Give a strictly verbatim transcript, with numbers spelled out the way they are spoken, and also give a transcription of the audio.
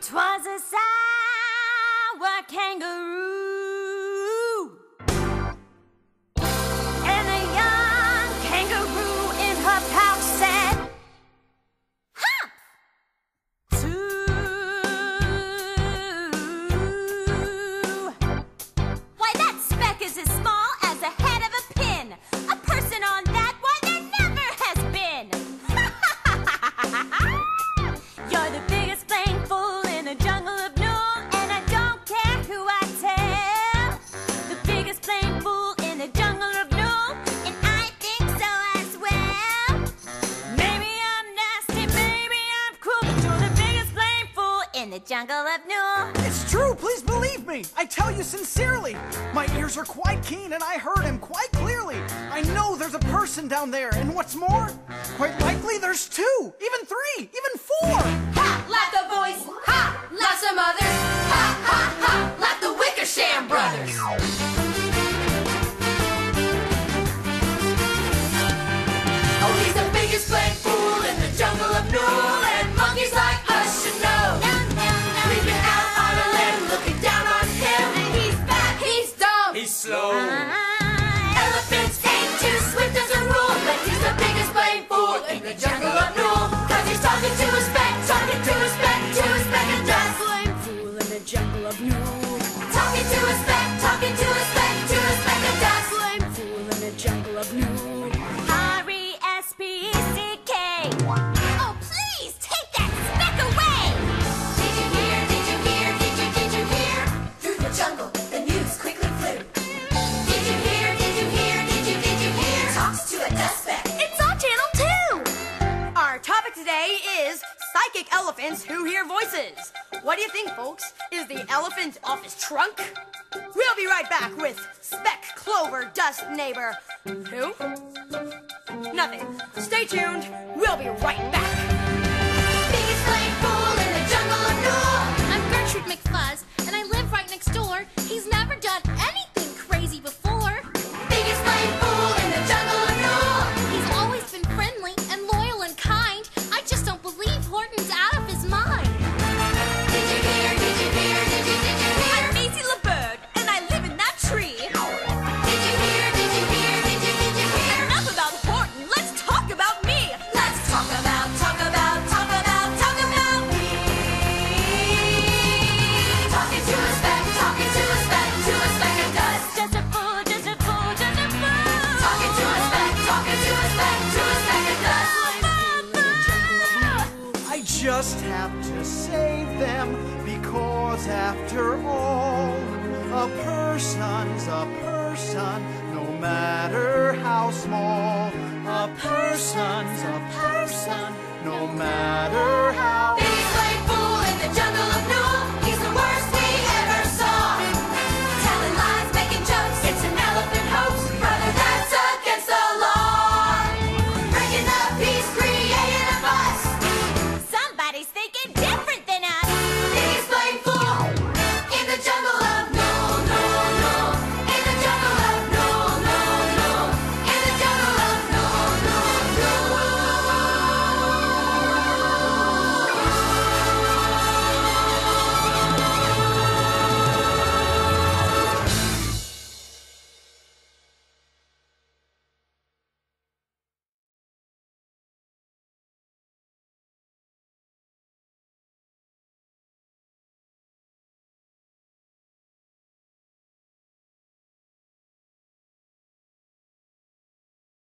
'Twas a sour kangaroo, and a young kangaroo in her pouch said, "Hump! Two." Why, that speck is as small as the head of a pin. A person on that, why, there never has been. You're the biggest playing fool in the jungle of Nool, and I don't care who I tell. The biggest playing fool in the jungle of Nool, and I think so as well. Maybe I'm nasty, maybe I'm cruel, but you're the biggest playing fool in the jungle of Nool. It's true, please believe me. I tell you sincerely. My ears are quite keen and I heard him quite clearly. I know there's a person down there, and what's more, quite likely there's two, even three, even four. Ha! Like the voice. Ha! Like some others. Ha! Ha! Ha! Like the Wickersham brothers. Oh, he's the biggest playing fool in the jungle of Nool, and monkeys like us should know. No, no, no, We've been no. out on a limb looking down on him. He's fat, he's dumb, He's slow. elephants ain't too swift as a rule, but he's the biggest playing fool in the jungle of Nool. Cause he's talking to a speck, talking to a speck, to a speck of dust. Playing fool in the jungle of Nool. Talking to a speck, talking to a speck, to a speck of dust. Playing fool in the jungle of Nool. R E S P E C K. Oh, please take that speck away. Did you hear, did you hear, did you, did you hear? Through the jungle, the news quickly flew. Did you hear, did you hear, did you, did you hear? Talks to a dust speck. It's on channel two. Our topic today is psychic elephants who hear voices. What do you think, folks? Is the elephant off his trunk? We'll be right back with Speck Clover Dust Neighbor. Who? Nothing. Stay tuned. We'll be right back. Biggest playing fool in the jungle of Nool. I'm Gertrude McFuzz, and I live right next door. He's never done anything crazy before. Biggest playing fool in the jungle of Nool. He's always been friendly and loyal and kind. I just don't believe Horton's out of his mind. Did you hear, did you hear, did you, did you hear? I'm Maisie LeBird, and I live in that tree. Did you hear, did you hear, did you, did you hear? Enough about Horton. Let's talk about me. Let's talk about, talk about, talk about, talk about me. Talking to a speck, talking to a speck, to a speck of dust. Just a fool, just a fool, just a fool. Talking to a speck, talking to a speck, to a speck of dust. I just have to save them, because after all, a person's a person, no matter how small. A person's a person, no matter how